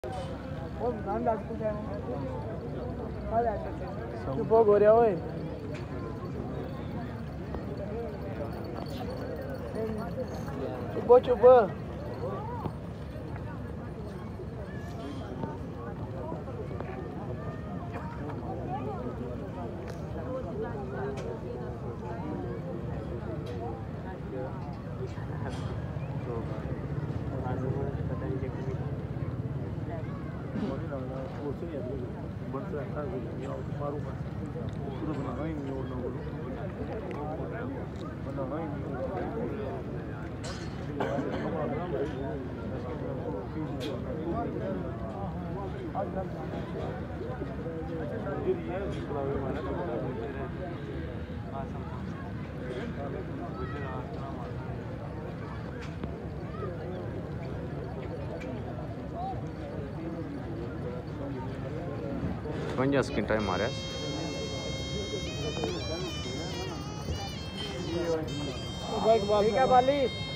चुप हो रहा ओए चुप चुप Quantas skin time मारा ठीक है बाली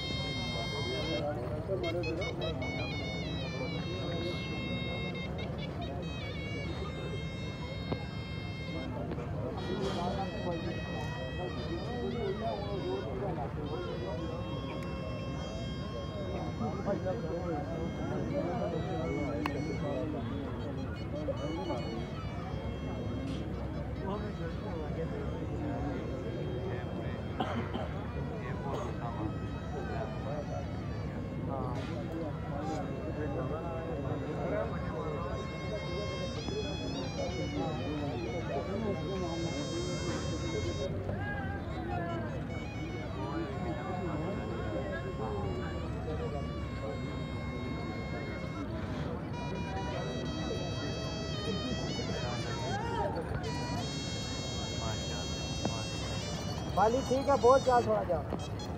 बाली ठीक है बहुत चाल थोड़ा जा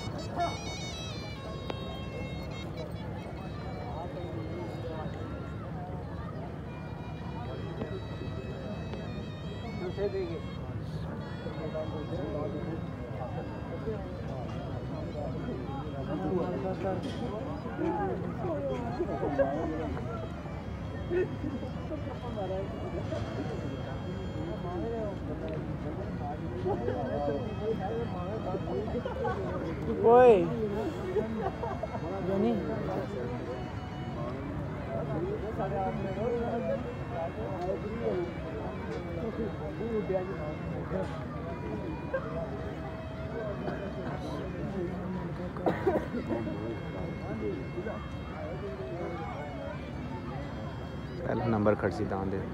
ओए जानी पहला नंबर खर्ची दान दे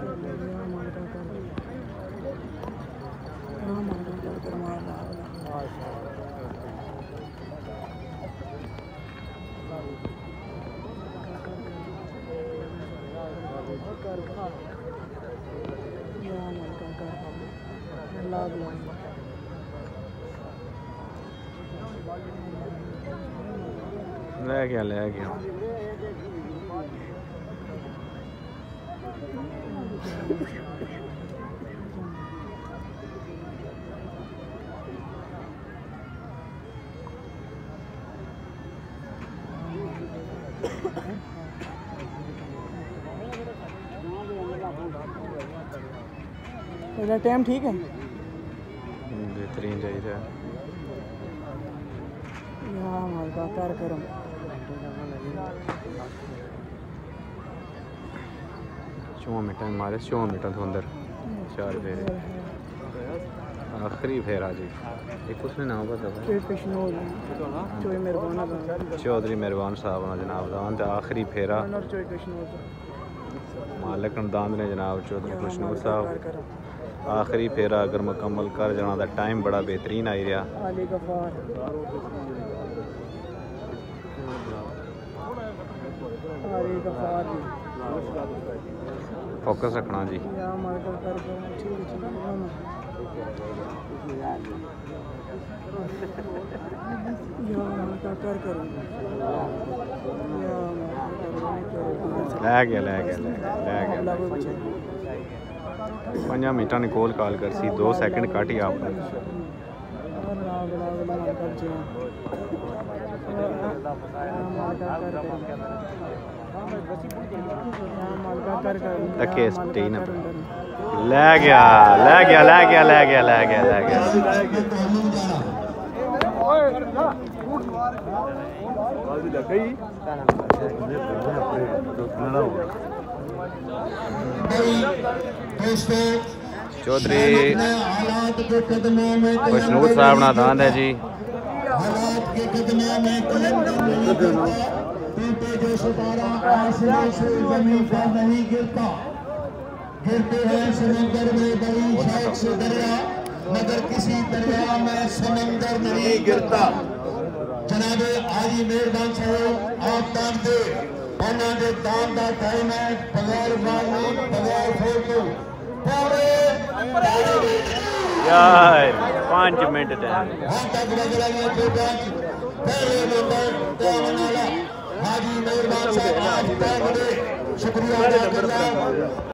ले गया तेरा टाइम ठीक है बेहतरीन चाहिए कर करम 4 मिनट मारे 4 मिनट तो अंदर 4 फेरे आखिरी फेरा जी एक उसने नाम पता चौधरी मेहरबान साहब ने जनाब दान तो आखिरी फेरा मालिक दान ने जनाब चौधरी खुशनूर साहब आखिरी फेरा अगर मुकम्मल कर जाना दा टाइम बड़ा बेहतरीन आई रहा फोकस रखना जी लै गया 5 मिनटा ने कॉल कॉल कर सी 2 सेकंड काट ही आपने मालका कर करम तके या मालका स्टे ना कर करम। ले गया ले गया ले गया ले गया ले गया ले गया दोस्तों चौधरी हालात के कदमों में खुशनूर साहब ना दांत है जी हालात के कदमों में टूटे जो सितारा आसमान से जमीन पर नहीं गिरता, गिरते हैं समंदर में बड़ी शौक से दरिया, मगर किसी दरिया में समंदर नहीं गिरता। जनाबे आजी मेहरबान साहब आप दान दे ਉਹਨਾਂ ਦੇ ਦਾਨ ਦਾ ਟਾਈਮ ਹੈ ਬਗੈਰ ਮਾਲੀ ਬਗੈਰ ਫੋਟੋ ਪੂਰੇ यार 5 मिनट टाइम हां तक लग रहा है पहले नंबर ਦਾਨ ਵਾਲਾ हाजी मेहरबान साहब आज टाइम दे शुक्रिया अदा करता